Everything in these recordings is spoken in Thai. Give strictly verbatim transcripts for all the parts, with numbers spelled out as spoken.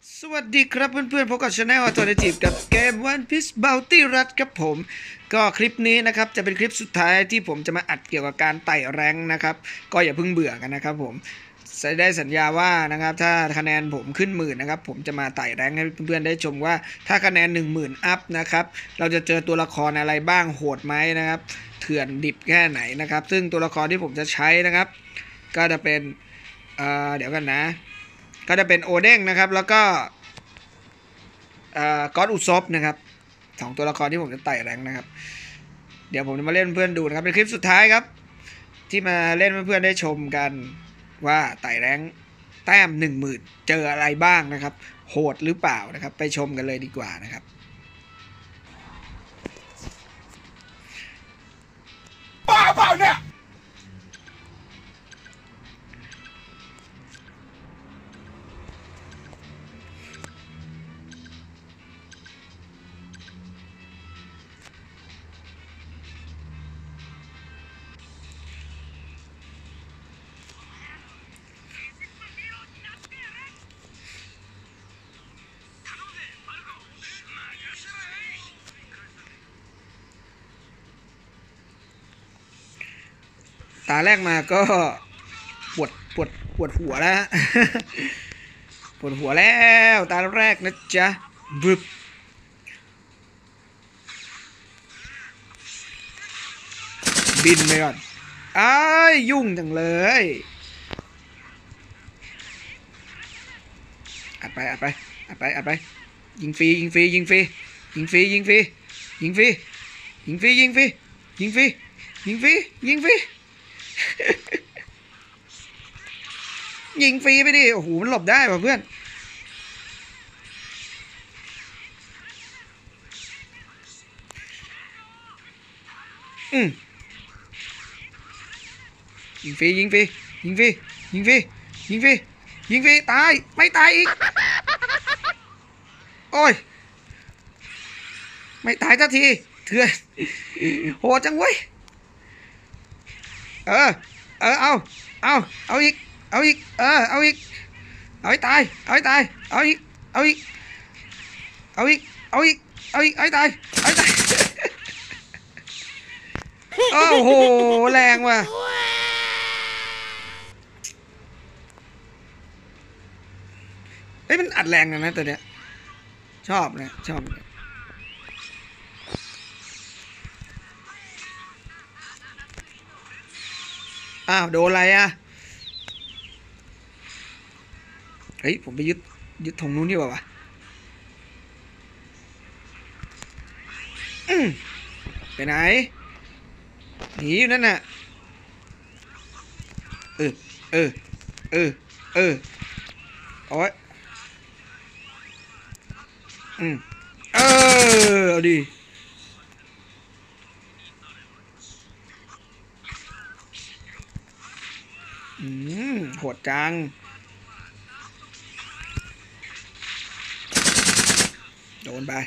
สวัสดีครับเพื่อนๆพบกับช anel อัลเทอร์เนทีฟกับเกม One Piece Bounty Rush ครับผมก็คลิปนี้นะครับจะเป็นคลิปสุดท้ายที่ผมจะมาอัดเกี่ยวกับการไต่แรงค์นะครับก็อย่าเพิ่งเบื่อกันนะครับผมได้สัญญาว่านะครับถ้าคะแนนผมขึ้นหมื่นนะครับผมจะมาไต่แรงค์ให้เพื่อนๆได้ชมว่าถ้าคะแนน หนึ่งหมื่น อัพนะครับเราจะเจอตัวละครอะไรบ้างโหดไหมนะครับเถื่อนดิบแค่ไหนนะครับซึ่งตัวละครที่ผมจะใช้นะครับก็จะเป็นเอ่อเดี๋ยวกันนะก็จะเป็นโอเด้งนะครับแล้วก็ก็อดอุซบนะครับสองตัวละครที่ผมจะไต่แรงนะครับเดี๋ยวผมจะมาเล่นเพื่อนดูนะครับเป็นคลิปสุดท้ายครับที่มาเล่นเพื่อนๆได้ชมกันว่าไต่แรงแต้มหนึ่งหมื่นเจออะไรบ้างนะครับโหดหรือเปล่านะครับไปชมกันเลยดีกว่านะครับบ้าเปล่าเนี่ยตาแรกมาก็ปวดปวดปวดหัวแล้วปวดหัวแล้วตาแรกนะจ๊ะบึบบินไปก่อนอ้ายยุ่งจังเลยอัดไปอัดไปอัดไปอัดไปยิงฟรียิงฟรียิงฟรียิงฟรียิงฟรียิงฟรียิงฟรียิงฟรียิงฟรียิงฟรียิงฟรียิงฟรีไปดิโอ้โหมันหลบได้ป่ะเพื่อนอืมยิงฟรียิงฟรียิงฟรียิงฟรียิงฟรียิงฟรีตายไม่ตายอีกโอ้ยไม่ตายสักทีเถื่อนโหดจังเว้ยเออเออเอาเอาเอาอีกเอาอีกเออเอาอีกเอาให้ตายเอาให้ตายเอาอีกเอาอีกเอาอีกเอาอีกเอาอีกเอาให้ตายเอาให้ตายโอ้โหแรงว่ะเอ้ยมันอัดแรงนะตัวเนี้ยชอบนะชอบอ้าวโดนอะไรอ่ะเฮ้ยผมไปยึดยึดธงนู้นดีกว่าวะไปไหนหนีอยู่นั่นน่ะเออเออเออเออโอ้ยอืมเออเอาดิอืมโหดจังโดนไป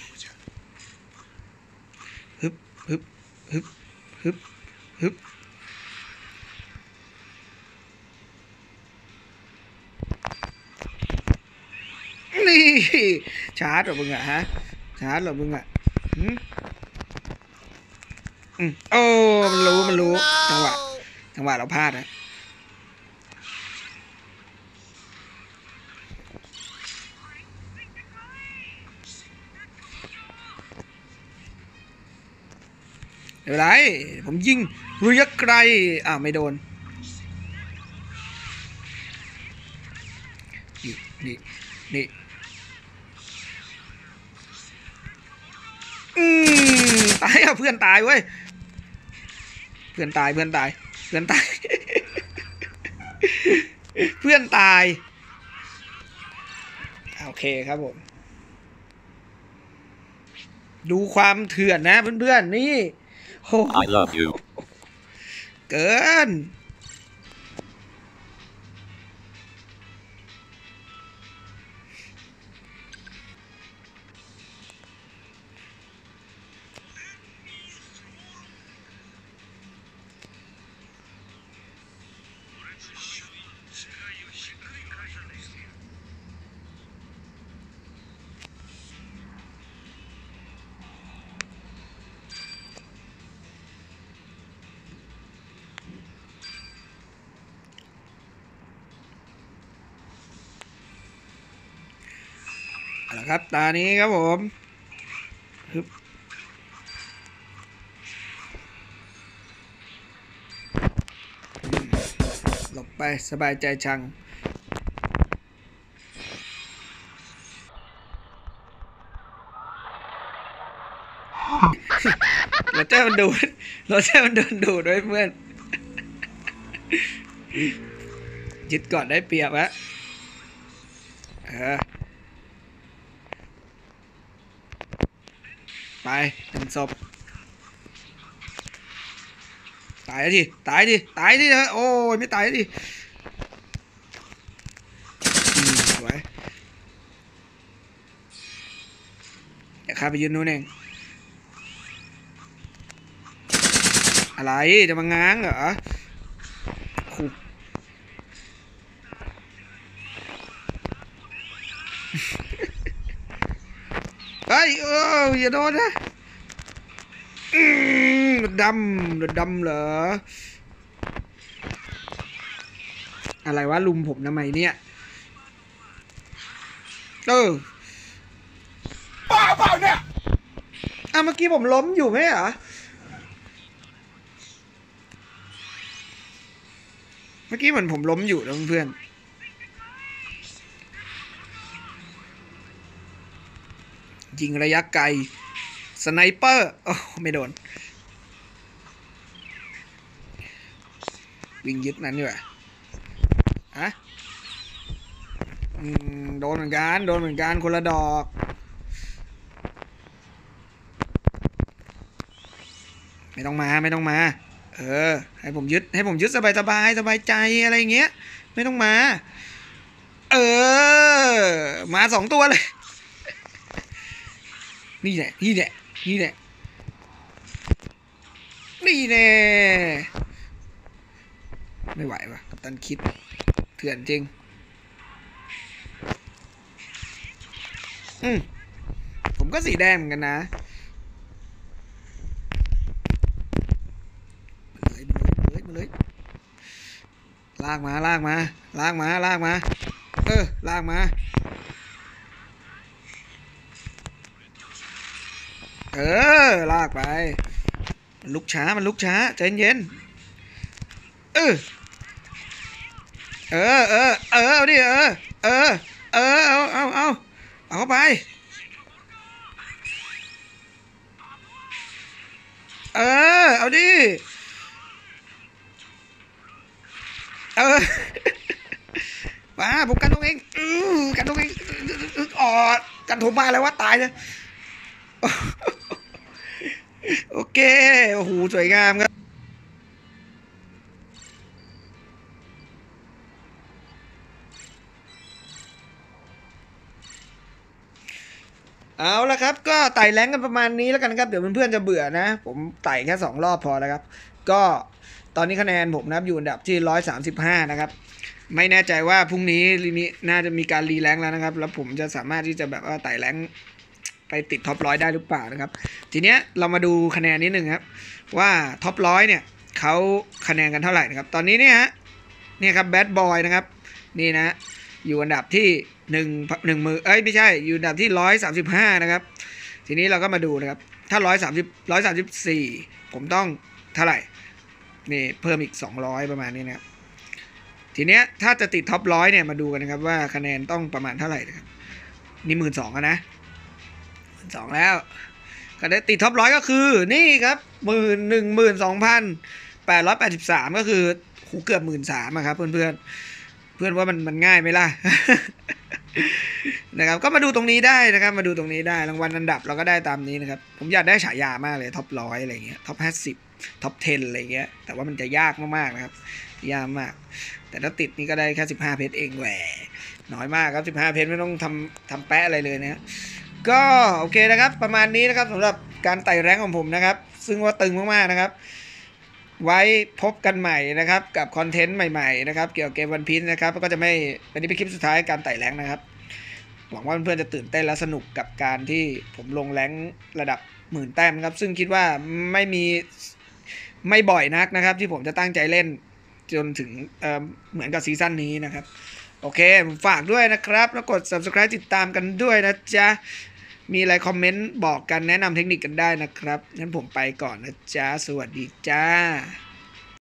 ฮึบฮึบฮึบฮึบฮึบนี่ชาร์จเหรอมึงอะฮะชาร์จเหรอมึงอะอืมอืมโอ้มันรู้มันรู้จังหวะจังหวะเราพลาดนะเดี๋ยวไรผมยิงระยะไกลอ้าวไม่โดนนี่นี่นี่อืมตายอ่ะเพื่อนตายเว้ยเพื่อนตายเพื่อนตายเพื่อนตายเพื่อนตายโอเคครับผมดูความเถื่อนนะเพื่อนๆนี่โอ้ I love you เกินเอาละครับตานี้ครับผมหลบไปสบายใจชังเราเจ้ามันดูดเราเจ้ามันโดนดูดด้วยเพื่อนยึดก่อนได้เปรียบอะเออไปหนึ่งศพตายดิตายดิตายดิเออโอ้ยไม่ตายดิสวยเดี๋ยวข้าไปยืนนู้นเองอะไรจะมาง้างเหรอขู่เฮ้ยเอออย่าโดนนะอืมดำดำเหรออะไรวะลุมผมทำไมเนี่ยเออป้าเปล่าเนี่ยอ่ะเมื่อกี้ผมล้มอยู่ไหมเหรอเมื่อกี้เหมือนผมล้มอยู่นะเพื่อนยิงระยะไกลสไนเปอร์โอ้ไม่โดนวิ่งยึดนั้นดีกว่าฮะโดนเหมือนกันโดนเหมือนกันคนละดอกไม่ต้องมาไม่ต้องมาเออให้ผมยึดให้ผมยึดสบายสบายสบายใจอะไรเงี้ยไม่ต้องมาเออมาสองตัวเลยนี่แหละนี่แหละนี่แหละนี่แน่ไม่ไหววะกัปตันคิดเถื่อนจริงอืมผมก็สีแดงเหมือนกันนะมาเลยมาเลยมาเลยลากมาลากมาลากมาลากมาเออลากมาเออลากไปมันลุกช้ามันลุกช้าใจเย็นเออเออเออเออเอาดิเออเออเออเอาเอาเอาเอาเข้าไปเออเอาดิเออมาผมกันตรงเองอือกันตรงเองอ๋อกันโถมาแล้วว่าตายเลยโอเคโอ้โหสวยงามครับเอาละครับก็ไต่แรงกันประมาณนี้แล้วกันครับเดี๋ยวเพื่อนๆจะเบื่อนะผมไต่แค่สองรอบพอแล้วครับก็ตอนนี้คะแนนผมนะครับอยู่อันดับที่ร้อยสามสิบห้านะครับไม่แน่ใจว่าพรุ่งนี้นี้น่าจะมีการรีแรงแล้วนะครับแล้วผมจะสามารถที่จะแบบว่าไต่แรงไปติดท็อปร้อยได้หรือเปล่านะครับทีเนี้ยเรามาดูคะแนนนิดนึงครับว่าท็อปร้อยเนี่ยเขาคะแนนกันเท่าไหร่นะครับตอนนี้เนี่ยฮะเนี่ยครับแบดบอยนะครับนี่นะอยู่อันดับที่หนึ่งหนึ่งมือเอ้ยไม่ใช่อยู่อันดับที่ร้อยสามสิบห้านะครับทีนี้เราก็มาดูนะครับถ้าร้อยสามสิบร้อยสามสิบสี่ผมต้องเท่าไหร่นี่เพิ่มอีกสองร้อยประมาณนี้นะครับทีเนี้ยถ้าจะติดท็อปร้อยเนี่ยมาดูกันนะครับว่าคะแนนต้องประมาณเท่าไหร่นะครับนี่หมื่นสองนะหมื่นสองแล้วก็ได้ติดท็อปร้อยก็คือนี่ครับหมื่นหนึ่งหมื่นสองพันแปดร้อยแปดสิบสามก็คือหูเกือบหมื่นสามครับเพื่อนเพื่อนเพื่อนว่ามันมันง่ายไหมล่ะ นะครับก็มาดูตรงนี้ได้นะครับมาดูตรงนี้ได้รางวัลอันดับเราก็ได้ตามนี้นะครับผมอยากได้ฉายามากเลยท็อปร้อยอะไรเงี้ยท็อปห้าสิบท็อปสิบอะไรเงี้ยแต่ว่ามันจะยากมากๆนะครับยากมากแต่ถ้าติดนี่ก็ได้แค่สิบห้าเพชรเองแหวน้อยมากครับสิบห้าเพชรไม่ต้องทำทำแปะอะไรเลยนะก็โอเคนะครับประมาณนี้นะครับสำหรับการไต่แรงของผมนะครับซึ่งว่าตึงมากๆนะครับไว้พบกันใหม่นะครับกับคอนเทนต์ใหม่ๆนะครับเกี่ยวกับเกมวันพีซนะครับก็จะไม่เป็นนี้เป็นคลิปสุดท้ายการไต่แรงนะครับหวังว่าเพื่อนๆจะตื่นเต้นและสนุกกับการที่ผมลงแรงระดับหมื่นแต้มครับซึ่งคิดว่าไม่มีไม่บ่อยนักนะครับที่ผมจะตั้งใจเล่นจนถึง เอ่อ เหมือนกับซีซั่นนี้นะครับโอเคผมฝากด้วยนะครับแล้วกด ซับสไครบ์ ติดตามกันด้วยนะจ๊ะมีอะไรคอมเมนต์บอกกันแนะนำเทคนิคกันได้นะครับงั้นผมไปก่อนนะจ๊ะสวัสดีจ้า